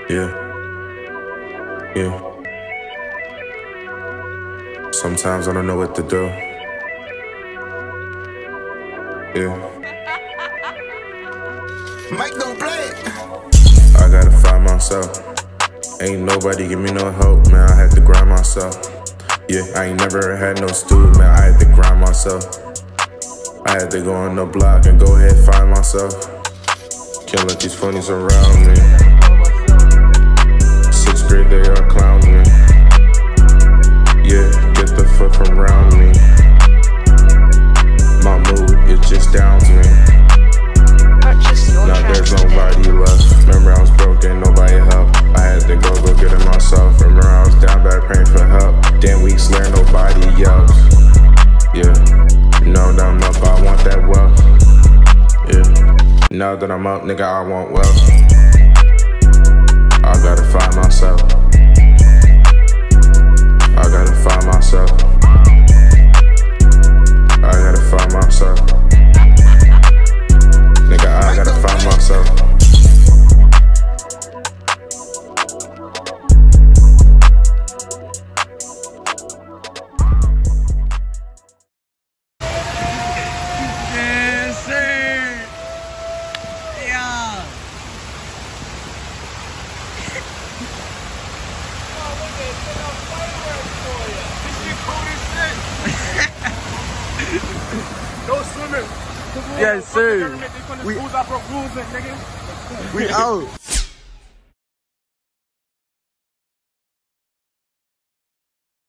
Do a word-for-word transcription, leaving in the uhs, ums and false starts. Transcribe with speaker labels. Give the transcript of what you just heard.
Speaker 1: Yeah. Yeah. Sometimes I don't know what to do. Yeah.
Speaker 2: Mike don't play it.
Speaker 1: I gotta find myself. Ain't nobody give me no help, man. I had to grind myself. Yeah, I ain't never had no student, man. I had to grind myself. I had to go on the block and go ahead find myself. Can't let these funnies around me. Sixth grade, they are clowning me. Yeah, get the fuck from around me. My mood, it just downs me. Now there's nobody left. Remember I was broken, nobody helped. I had to go, go get it myself. Remember I was down bad praying for help. Damn weeks later, nobody yells. Yeah, now that I'm up, I want that wealth. Yeah, now that I'm up, nigga, I want wealth. I gotta find myself. I gotta find myself. I gotta find myself. Nigga, I gotta find myself.
Speaker 3: Yes, sir. Yeah.
Speaker 4: No swimming.
Speaker 3: Yes, sir.
Speaker 4: We, we out.